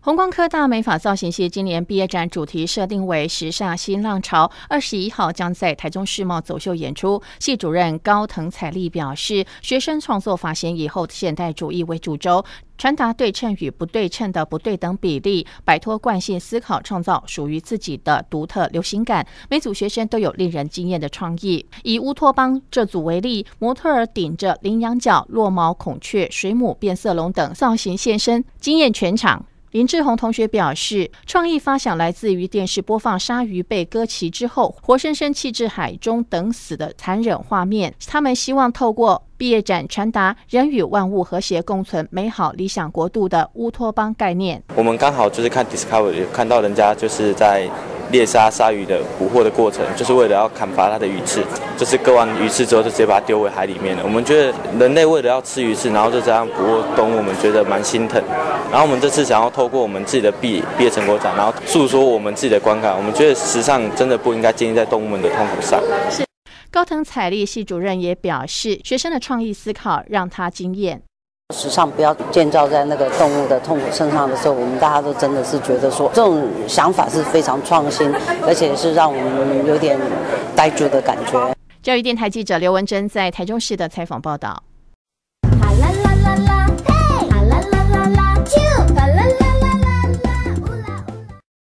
弘光科大美发造型系今年毕业展主题设定为时尚新浪潮，21号将在台中世贸走秀演出。系主任高腾彩丽表示，学生创作发型以后现代主义为主轴，传达对称与不对称的不对等比例，摆脱惯性思考，创造属于自己的独特流行感。每组学生都有令人惊艳的创意。以乌托邦这组为例，模特儿顶着羚羊角、落毛孔雀、水母、变色龙等造型现身，惊艳全场。林志宏同学表示，创意发想来自于电视播放鲨鱼被割鳍之后，活生生弃置海中等死的残忍画面。他们希望透过毕业展传达人与万物和谐共存、美好理想国度的乌托邦概念。 我们刚好就是看 Discovery 看到人家就是在猎杀鲨鱼的捕获的过程，就是为了要砍伐它的鱼刺，就是割完鱼刺之后就直接把它丢回海里面了。我们觉得人类为了要吃鱼刺，然后就这样捕获动物，我们觉得蛮心疼。然后我们这次想要透过我们自己的毕业成果展，然后诉说我们自己的观感。我们觉得时尚真的不应该建立在动物们的痛苦上。 是高腾彩丽系主任也表示，学生的创意思考让他惊艳。 时尚不要建造在那个动物的痛苦身上的时候，我们大家都真的是觉得说，这种想法是非常创新，而且是让我们有点呆住的感觉。 教育电台记者刘文珍在台中市的采访报道。